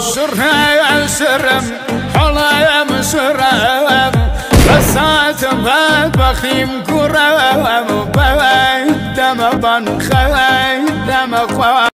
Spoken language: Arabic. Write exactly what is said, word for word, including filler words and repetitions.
سرها سرم حلا مسرم بسات باد بخيم كرم بيت دم بن خيت دم